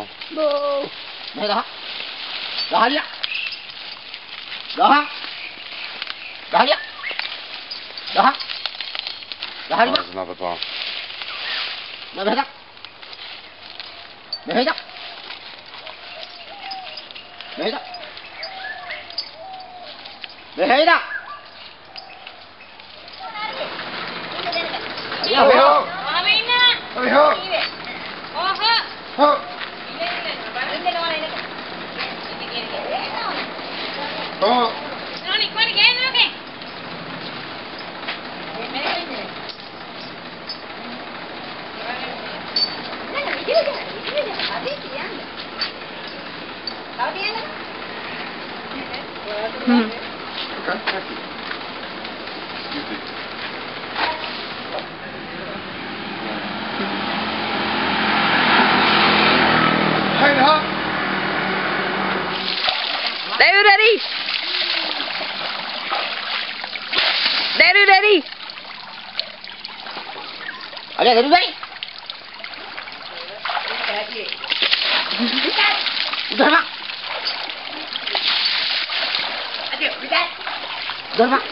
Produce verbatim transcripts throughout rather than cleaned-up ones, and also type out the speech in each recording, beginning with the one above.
Oh. No. Đây đó. Đó đi. Đó. Đó đi. Đó. Đó đi. There's another bar. Đây đó. Đây đó. Đây đó. Đây đó. Hurry up! Hurry up! Huh? Oh. Hmm. Okay, thank you. Excuse me. Hey, huh? Daddy, daddy. Daddy, daddy. Ở đây, đây, đây. Đưa vào. Đưa vào.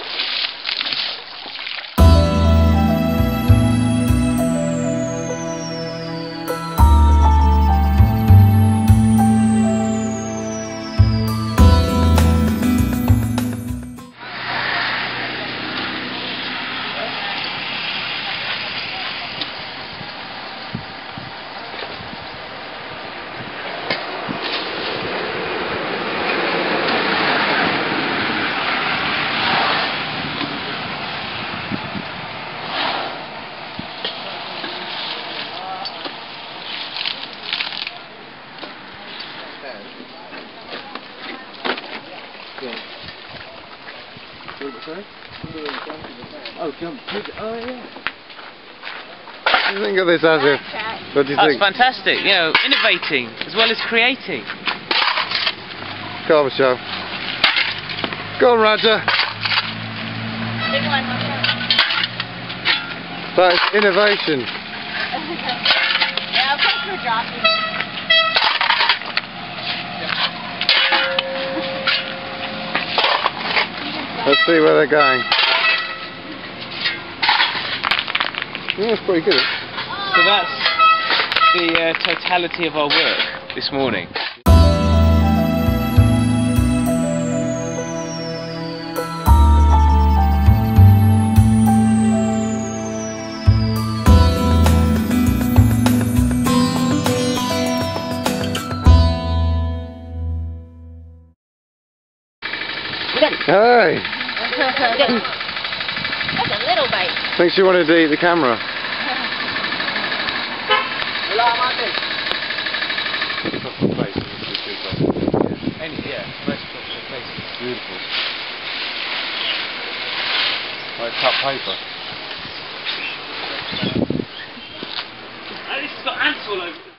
Oh, jump. Oh, yeah. What do you think of this, Azif? What do you That's think? fantastic, you know, innovating as well as creating. Go on, show. Go on, Roger. That's innovation. Yeah, I'll come for a drop. Let's see where they're going. Yeah, that's pretty good. So that's the uh, totality of our work this morning. Hey! That's a little bite. Thinks you wanted to eat the camera. Any, yeah, most tropical places. Beautiful. Like cut paper. This has got ants all over it.